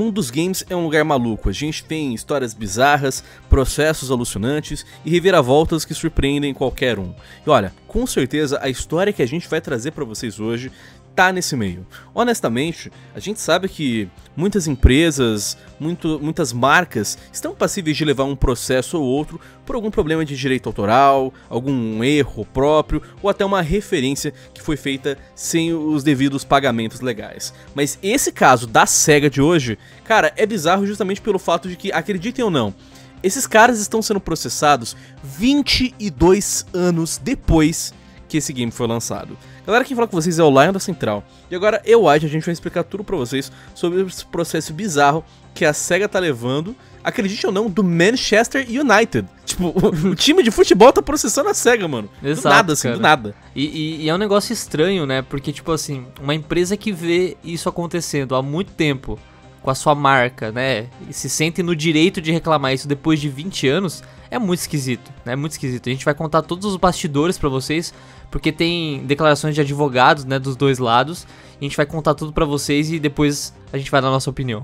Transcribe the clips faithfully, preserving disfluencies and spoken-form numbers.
mundo dos games é um lugar maluco. A gente tem histórias bizarras, processos alucinantes e reviravoltas que surpreendem qualquer um. E olha, com certeza a história que a gente vai trazer pra vocês hoje tá nesse meio. Honestamente, a gente sabe que muitas empresas, muito, muitas marcas estão passíveis de levar um processo ou outro por algum problema de direito autoral, algum erro próprio ou até uma referência que foi feita sem os devidos pagamentos legais. Mas esse caso da SEGA de hoje, cara, é bizarro justamente pelo fato de que, acreditem ou não, esses caras estão sendo processados vinte e dois anos depois que esse game foi lançado. Galera, quem fala com vocês é o Lion da Central. E agora eu acho que a gente vai explicar tudo pra vocês sobre esse processo bizarro que a SEGA tá levando, acredite ou não, do Manchester United. Tipo, o, o time de futebol tá processando a SEGA, mano. Exato, do nada, assim, cara. do nada. E, e, e é um negócio estranho, né? Porque, tipo assim, uma empresa que vê isso acontecendo há muito tempo com a sua marca, né? E se sente no direito de reclamar isso depois de vinte anos, é muito esquisito, né? É muito esquisito. A gente vai contar todos os bastidores pra vocês, porque tem declarações de advogados, né, dos dois lados. E a gente vai contar tudo pra vocês e depois a gente vai dar a nossa opinião.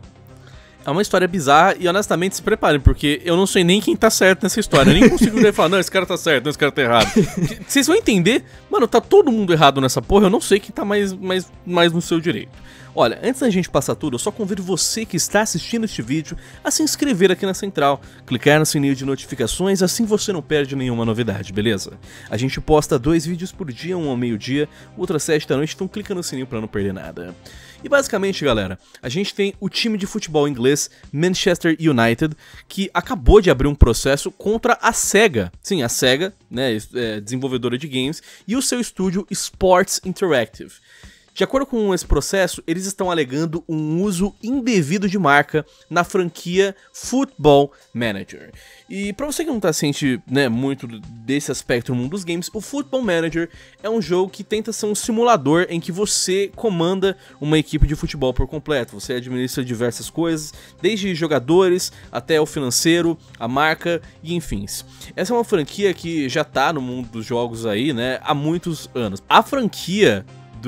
É uma história bizarra e honestamente se preparem, porque eu não sei nem quem tá certo nessa história. Eu nem consigo falar, não, esse cara tá certo, não, esse cara tá errado. Vocês vão entender, mano, tá todo mundo errado nessa porra, eu não sei quem tá mais, mais, mais no seu direito. Olha, antes da gente passar tudo, eu só convido você que está assistindo este vídeo a se inscrever aqui na Central, clicar no sininho de notificações, assim você não perde nenhuma novidade, beleza? A gente posta dois vídeos por dia, um ao meio-dia, outro às sete da noite, então clica no sininho pra não perder nada. E basicamente, galera, a gente tem o time de futebol inglês Manchester United, que acabou de abrir um processo contra a SEGA. Sim, a SEGA, né, é desenvolvedora de games, e o seu estúdio Sports Interactive. De acordo com esse processo, eles estão alegando um uso indevido de marca na franquia Football Manager. E pra você que não tá ciente, né, muito desse aspecto no mundo dos games, o Football Manager é um jogo que tenta ser um simulador em que você comanda uma equipe de futebol por completo. Você administra diversas coisas, desde jogadores até o financeiro, a marca e enfim. Essa é uma franquia que já tá no mundo dos jogos aí, né, há muitos anos. A franquia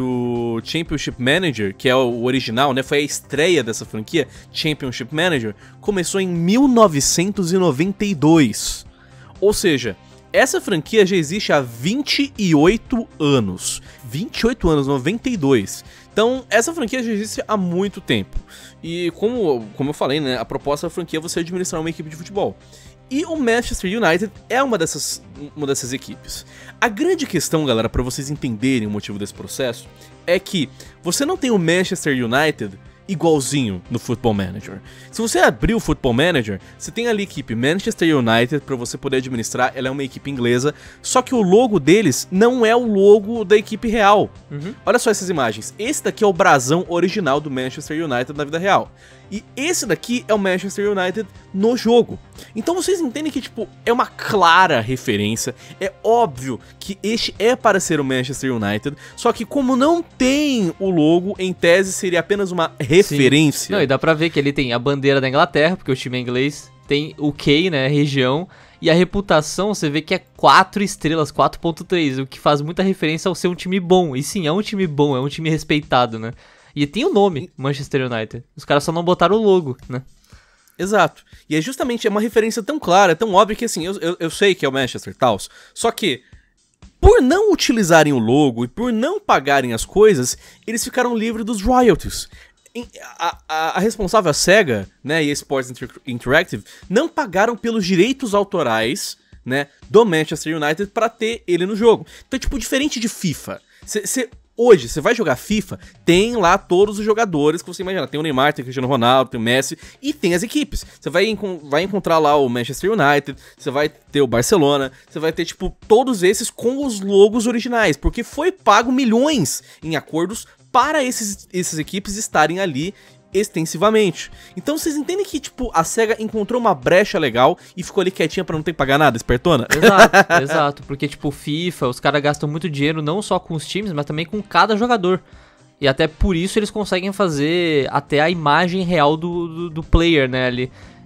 do Championship Manager, que é o original, né, foi a estreia dessa franquia, Championship Manager, começou em mil novecentos e noventa e dois. Ou seja, essa franquia já existe há vinte e oito anos. vinte e oito anos, noventa e dois. Então, essa franquia já existe há muito tempo. E como, como eu falei, né, a proposta da franquia é você administrar uma equipe de futebol. E o Manchester United é uma dessas, uma dessas equipes. A grande questão, galera, para vocês entenderem o motivo desse processo, é que você não tem o Manchester United igualzinho no Football Manager. Se você abrir o Football Manager, você tem ali a equipe Manchester United para você poder administrar, ela é uma equipe inglesa, só que o logo deles não é o logo da equipe real. Uhum. Olha só essas imagens, esse daqui é o brasão original do Manchester United na vida real. E esse daqui é o Manchester United no jogo. Então vocês entendem que, tipo, é uma clara referência. É óbvio que este é para ser o Manchester United. Só que como não tem o logo, em tese seria apenas uma referência. Sim. Não, e dá pra ver que ele tem a bandeira da Inglaterra, porque o time é inglês. Tem o K, né, região. E a reputação, você vê que é quatro estrelas, quatro ponto três. O que faz muita referência ao ser um time bom. E sim, é um time bom, é um time respeitado, né? E tem o nome, Manchester United. Os caras só não botaram o logo, né? Exato. E é justamente é uma referência tão clara, tão óbvia que assim, eu, eu, eu sei que é o Manchester e tal. Só que, por não utilizarem o logo e por não pagarem as coisas, eles ficaram livres dos royalties. A, a, a responsável, a SEGA, né, e a Sports Inter Interactive, não pagaram pelos direitos autorais, né, do Manchester United pra ter ele no jogo. Então, tipo, diferente de FIFA. Você... Hoje, você vai jogar FIFA, tem lá todos os jogadores que você imagina. Tem o Neymar, tem o Cristiano Ronaldo, tem o Messi e tem as equipes. Você vai, enco vai encontrar lá o Manchester United, você vai ter o Barcelona, você vai ter, tipo, todos esses com os logos originais, porque foi pago milhões em acordos para esses, essas equipes estarem ali extensivamente. Então vocês entendem que, tipo, a SEGA encontrou uma brecha legal e ficou ali quietinha pra não ter que pagar nada, espertona? Exato, exato. Porque, tipo, FIFA, os caras gastam muito dinheiro não só com os times, mas também com cada jogador. E até por isso eles conseguem fazer até a imagem real do, do, do player, né, ali.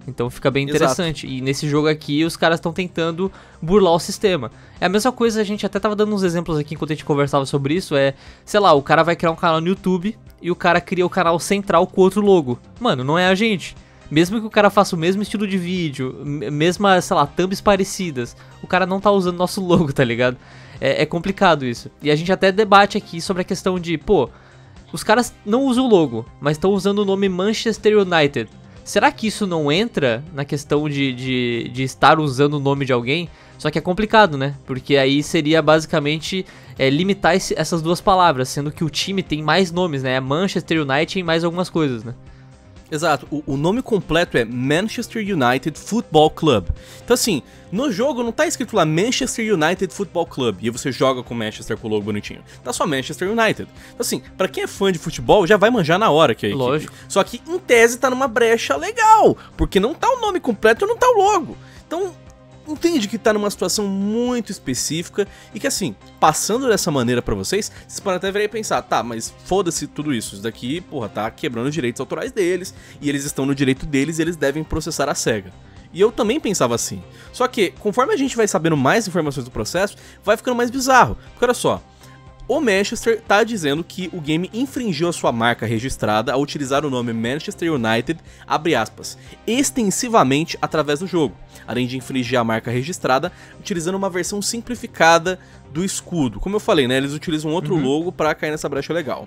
Então fica bem interessante. Exato. E nesse jogo aqui, os caras estão tentando burlar o sistema. É a mesma coisa, a gente até tava dando uns exemplos aqui enquanto a gente conversava sobre isso, é, sei lá, o cara vai criar um canal no YouTube e o cara cria o canal central com outro logo. Mano, não é a gente. Mesmo que o cara faça o mesmo estilo de vídeo, mesma, sei lá, thumbs parecidas, o cara não tá usando nosso logo, tá ligado? É, é complicado isso. E a gente até debate aqui sobre a questão de, pô, os caras não usam o logo, mas estão usando o nome Manchester United. Será que isso não entra na questão de, de, de estar usando o nome de alguém? Só que é complicado, né? Porque aí seria basicamente é, limitar esse, essas duas palavras, sendo que o time tem mais nomes, né? É Manchester United e mais algumas coisas, né? Exato, o, o nome completo é Manchester United Football Club. Então assim, no jogo não tá escrito lá Manchester United Football Club e aí você joga com Manchester com o logo bonitinho. Tá só Manchester United. Então assim, pra quem é fã de futebol já vai manjar na hora que é a Lógico. equipe. Só que em tese tá numa brecha legal, porque não tá o nome completo e não tá o logo. Então entende que tá numa situação muito específica e que assim, passando dessa maneira pra vocês, vocês podem até virar e pensar, tá, mas foda-se tudo isso, isso daqui, porra, tá quebrando os direitos autorais deles, e eles estão no direito deles e eles devem processar a SEGA. E eu também pensava assim. Só que, conforme a gente vai sabendo mais informações do processo, vai ficando mais bizarro. Porque olha só, o Manchester tá dizendo que o game infringiu a sua marca registrada ao utilizar o nome Manchester United, abre aspas, extensivamente através do jogo, além de infringir a marca registrada, utilizando uma versão simplificada do escudo. Como eu falei, né, eles utilizam outro uhum. logo para cair nessa brecha legal.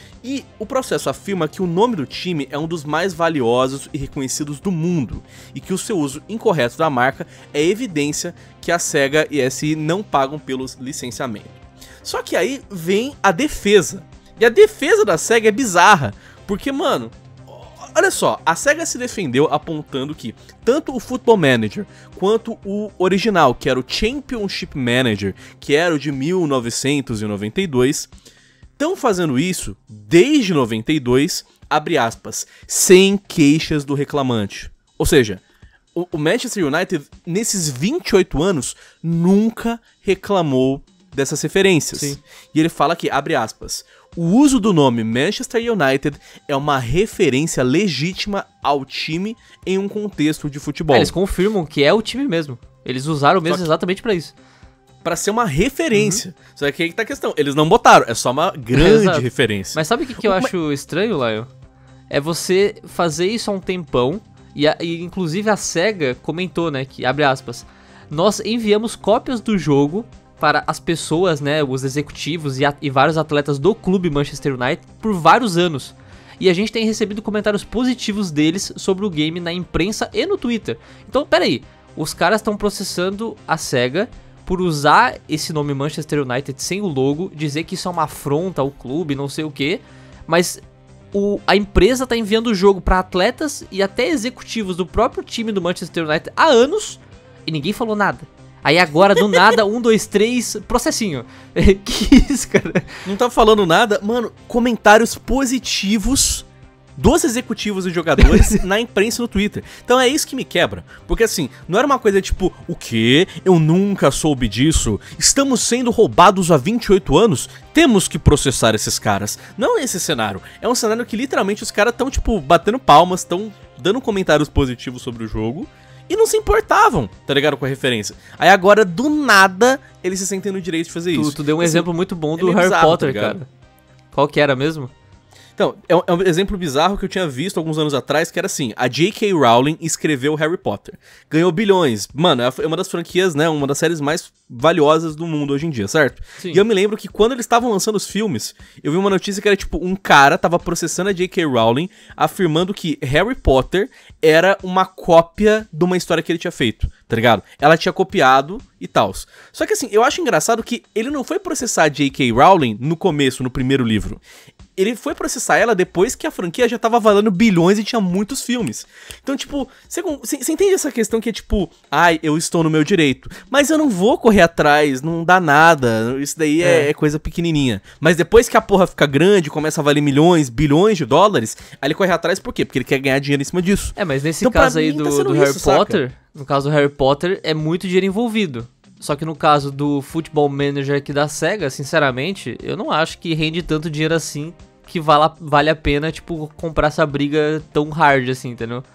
E o processo afirma que o nome do time é um dos mais valiosos e reconhecidos do mundo, e que o seu uso incorreto da marca é evidência que a SEGA e a S I não pagam pelos licenciamentos. Só que aí vem a defesa. E a defesa da SEGA é bizarra. Porque, mano, olha só, a SEGA se defendeu apontando que tanto o Football Manager quanto o original, que era o Championship Manager, que era o de mil novecentos e noventa e dois, estão fazendo isso desde noventa e dois, abre aspas, sem queixas do reclamante. Ou seja, o, o Manchester United, nesses vinte e oito anos, nunca reclamou dessas referências. Sim. E ele fala que, abre aspas, o uso do nome Manchester United é uma referência legítima ao time em um contexto de futebol. É, eles confirmam que é o time mesmo. Eles usaram mesmo exatamente pra isso. Pra ser uma referência. Uhum. Só que aí que tá a questão. Eles não botaram, é só uma grande Exato. referência. Mas sabe o que, que eu Mas... acho estranho, Lion? É você fazer isso há um tempão, e, a, e inclusive a SEGA comentou, né, que, abre aspas, nós enviamos cópias do jogo para as pessoas, né, os executivos e, a, e vários atletas do clube Manchester United por vários anos. E a gente tem recebido comentários positivos deles sobre o game na imprensa e no Twitter. Então, peraí, os caras estão processando a SEGA por usar esse nome Manchester United sem o logo, dizer que isso é uma afronta ao clube, não sei o que, mas o, a empresa tá enviando o jogo para atletas e até executivos do próprio time do Manchester United há anos e ninguém falou nada. Aí agora, do nada, um, dois, três, processinho. Que isso, cara? Não tá falando nada? Mano, comentários positivos dos executivos e jogadores na imprensa e no Twitter. Então é isso que me quebra. Porque assim, não era uma coisa tipo, o quê? Eu nunca soube disso? Estamos sendo roubados há vinte e oito anos? Temos que processar esses caras. Não é esse cenário. É um cenário que literalmente os caras estão, tipo, batendo palmas, estão dando comentários positivos sobre o jogo. E não se importavam, tá ligado, com a referência. Aí agora, do nada, eles se sentem no direito de fazer tu, isso. Tu deu um Esse exemplo muito bom do é Harry bizarro, Potter, tá cara. Qual que era mesmo? Então, é um, é um exemplo bizarro que eu tinha visto alguns anos atrás, que era assim, a J K. Rowling escreveu Harry Potter. Ganhou bilhões. Mano, é uma das franquias, né, uma das séries mais valiosas do mundo hoje em dia, certo? Sim. E eu me lembro que quando eles estavam lançando os filmes, eu vi uma notícia que era tipo, um cara tava processando a J K. Rowling, afirmando que Harry Potter era uma cópia de uma história que ele tinha feito, tá ligado? Ela tinha copiado e tal. Só que assim, eu acho engraçado que ele não foi processar a J K. Rowling no começo, no primeiro livro. Ele foi processar ela depois que a franquia já tava valendo bilhões e tinha muitos filmes. Então, tipo, você, você entende essa questão que é tipo, ai, eu estou no meu direito, mas eu não vou correr atrás, não dá nada, isso daí é, é. é coisa pequenininha. Mas depois que a porra fica grande, começa a valer milhões, bilhões de dólares, aí ele corre atrás por quê? Porque ele quer ganhar dinheiro em cima disso. É, mas nesse então, caso aí do, tá do Harry isso, Potter, saca? No caso do Harry Potter, é muito dinheiro envolvido. Só que no caso do Football Manager aqui da SEGA, sinceramente, eu não acho que rende tanto dinheiro assim que vale, vale a pena, tipo, comprar essa briga tão hard assim, entendeu?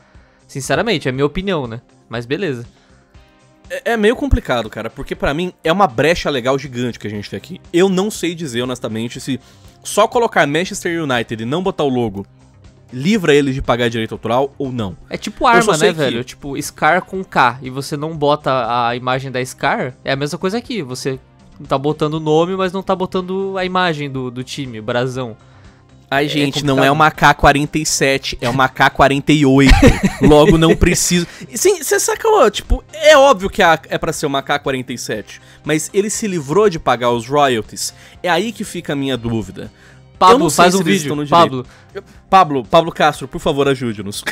Sinceramente, é a minha opinião, né? Mas beleza. É, é meio complicado, cara, porque pra mim é uma brecha legal gigante que a gente tem aqui. Eu não sei dizer, honestamente, se só colocar Manchester United e não botar o logo livra eles de pagar direito autoral ou não. É tipo arma, né, que... velho? Tipo, Scar com K, e você não bota a imagem da Scar, é a mesma coisa aqui. Você tá botando o nome, mas não tá botando a imagem do, do time, o brasão. Ai, É gente, não complicado. é uma K quarenta e sete, é uma K quarenta e oito. Logo, não preciso... Sim, você sacou? Tipo, é óbvio que a- é pra ser uma K quarenta e sete, mas ele se livrou de pagar os royalties. É aí que fica a minha dúvida. Eu Pablo, não sei faz se um eles vídeo. estão no direito. Pablo, Pablo, Pablo Castro, por favor, ajude-nos.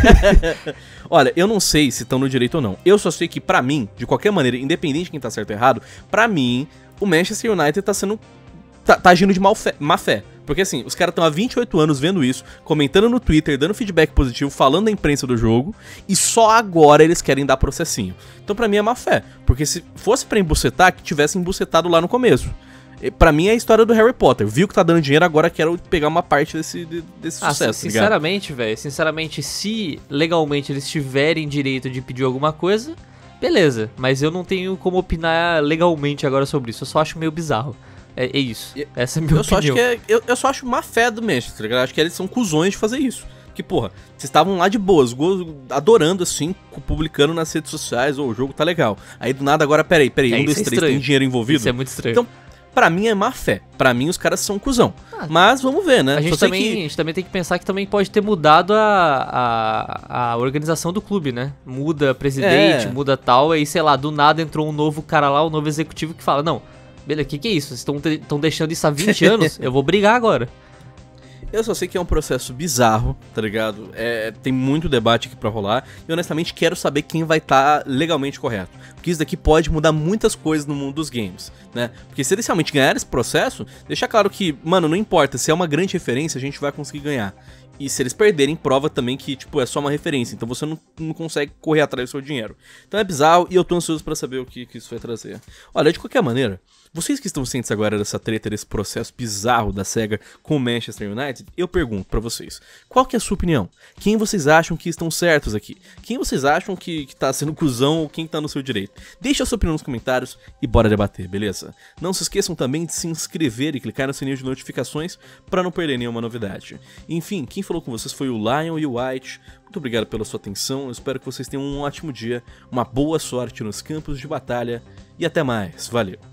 Olha, eu não sei se estão no direito ou não. Eu só sei que, pra mim, de qualquer maneira, independente de quem tá certo ou errado, pra mim, o Manchester United tá sendo... Tá, tá agindo de mal fé, má fé. Porque assim, os caras estão há vinte e oito anos vendo isso, comentando no Twitter, dando feedback positivo, falando da imprensa do jogo, e só agora eles querem dar processinho. Então pra mim é má fé. Porque se fosse pra embucetar, que tivesse embucetado lá no começo. E pra mim é a história do Harry Potter. Viu que tá dando dinheiro, agora quero pegar uma parte desse, de- desse ah, sucesso, tá ligado? sinceramente, velho, sinceramente, se legalmente eles tiverem direito de pedir alguma coisa, beleza. Mas eu não tenho como opinar legalmente agora sobre isso. Eu só acho meio bizarro. É, é isso. E- Essa é a minha Eu só acho opinião. que é, eu, eu só acho má fé do Manchester, tá ligado? Acho que eles são cuzões de fazer isso. Que, porra, vocês estavam lá de boas, go- adorando, assim, publicando nas redes sociais, ô, o jogo tá legal. Aí do nada agora, peraí, peraí, É, um, isso dois, é três, estranho. tem dinheiro envolvido? Isso é muito estranho. Então, pra mim é má fé. Pra mim os caras são cuzão. Ah, Mas vamos ver, né? A gente, Só sei também, que- a gente também tem que pensar que também pode ter mudado a, a, a organização do clube, né? Muda presidente, É. muda tal, aí sei lá, do nada entrou um novo cara lá, um novo executivo que fala, não, beleza, o que que é isso? Vocês estão deixando isso há vinte anos? Eu vou brigar agora. Eu só sei que é um processo bizarro, tá ligado? É, tem muito debate aqui pra rolar. E honestamente quero saber quem vai estar legalmente correto. Porque isso daqui pode mudar muitas coisas no mundo dos games, né? Porque se eles realmente ganharem esse processo, deixa claro que, mano, não importa, se é uma grande referência, a gente vai conseguir ganhar. E se eles perderem, prova também que, tipo, é só uma referência. Então você não, não consegue correr atrás do seu dinheiro. Então é bizarro e eu tô ansioso pra saber o que, que isso vai trazer. Olha, de qualquer maneira, vocês que estão cientes agora dessa treta, desse processo bizarro da SEGA com o Manchester United, eu pergunto pra vocês, qual que é a sua opinião? Quem vocês acham que estão certos aqui? Quem vocês acham que, que tá sendo cuzão ou quem tá no seu direito? Deixa a sua opinião nos comentários e bora debater, beleza? Não se esqueçam também de se inscrever e clicar no sininho de notificações pra não perder nenhuma novidade. Enfim, quem falou com vocês foi o Lion e o White. Muito obrigado pela sua atenção, eu espero que vocês tenham um ótimo dia, uma boa sorte nos campos de batalha e até mais, valeu!